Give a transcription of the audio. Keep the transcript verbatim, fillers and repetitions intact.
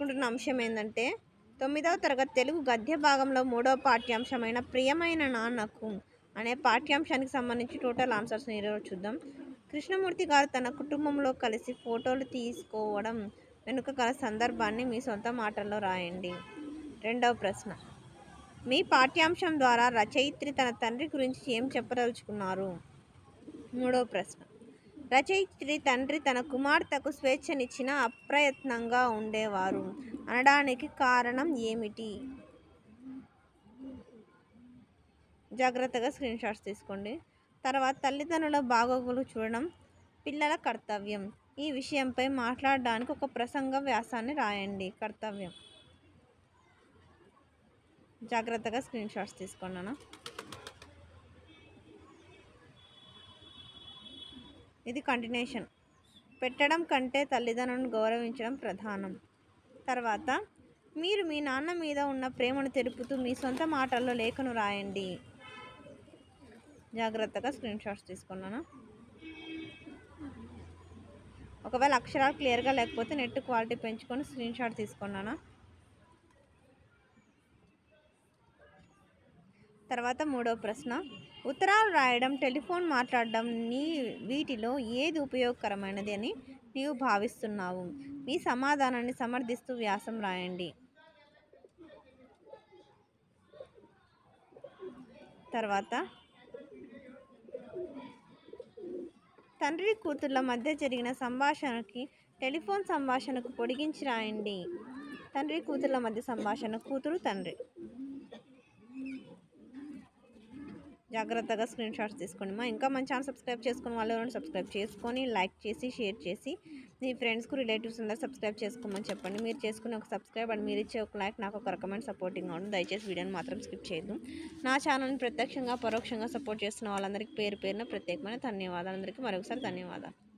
చెప్పుకుంటున్న అంశం ఏంటంటే తొమ్మిదవ తరగతి తెలుగు గద్య భాగంలో మూడవ పాఠ్యాంశమైన ప్రియమైన నాన్నకు అనే పాఠ్యాంశానికి సంబంధించి టోటల్ ఆన్సర్స్ని ఈరోజు చూద్దాం. కృష్ణమూర్తి గారు తన కుటుంబంలో కలిసి ఫోటోలు తీసుకోవడం వెనుక గల సందర్భాన్ని మీ సొంత మాటల్లో రాయండి. రెండవ ప్రశ్న, మీ పాఠ్యాంశం ద్వారా రచయిత్రి తన తండ్రి గురించి ఏం చెప్పదలుచుకున్నారు? మూడవ ప్రశ్న, రచయిత్రి తండ్రి తన కుమార్తెకు స్వేచ్ఛనిచ్చిన అప్రయత్నంగా ఉండేవారు అనడానికి కారణం ఏమిటి? జాగ్రత్తగా స్క్రీన్ షాట్స్ తీసుకోండి. తర్వాత తల్లిదండ్రుల బాగోగులు చూడడం పిల్లల కర్తవ్యం. ఈ విషయంపై మాట్లాడడానికి ఒక ప్రసంగ వ్యాసాన్ని రాయండి. కర్తవ్యం. జాగ్రత్తగా స్క్రీన్ షాట్స్ తీసుకున్నాను. ఇది కంటిన్యూషన్. పెట్టడం కంటే తల్లిదండ్రులను గౌరవించడం ప్రధానం. తర్వాత మీరు మీ నాన్న మీద ఉన్న ప్రేమను తెలుపుతూ మీ సొంత మాటల్లో లేఖను రాయండి. జాగ్రత్తగా స్క్రీన్ షాట్స్ తీసుకున్నాను. ఒకవేళ అక్షరాలు క్లియర్గా లేకపోతే నెట్ క్వాలిటీ పెంచుకొని స్క్రీన్ షాట్ తీసుకున్నాను. తర్వాత మూడవ ప్రశ్న, ఉత్తరాలు రాయడం, టెలిఫోన్ మాట్లాడడం నీ వీటిలో ఏది ఉపయోగకరమైనది అని నీవు భావిస్తున్నావు? మీ సమాధానాన్ని సమర్థిస్తూ వ్యాసం రాయండి. తర్వాత తండ్రి కూతుర్ల మధ్య జరిగిన సంభాషణకి టెలిఫోన్ సంభాషణకు పొడిగించి రాయండి. తండ్రి కూతుర్ల మధ్య సంభాషణ, కూతురు తండ్రి. జాగ్రత్తగా స్క్రీన్ షాట్స్ తీసుకోండి. మా ఇంకా మన ఛానల్ సబ్స్క్రైబ్ చేసుకుని వాళ్ళు ఎవరైనా సబ్స్క్రైబ్ చేసుకొని లైక్ చేసి షేర్ చేసి మీ ఫ్రెండ్స్కు రిలేటివ్స్ అందరూ సబ్స్క్రైబ్ చేసుకోమని చెప్పండి. మీరు చేసుకునే ఒక సబ్స్క్రైబ్ అండ్ మీరు ఇచ్చే ఒక లైక్ నాకు ఒక రకమైన సపోర్టింగ్ ఉంటుంది. దయచేసి వీడియోని మాత్రం స్కిప్ చేయొద్దు. నా ఛానల్ని ప్రత్యక్షంగా పరోక్షంగా సపోర్ట్ చేస్తున్న వాళ్ళందరికీ పేరు పేరున ప్రత్యేకమైన ధన్యవాదాలు. అందరికీ మరొకసారి ధన్యవాదాలు.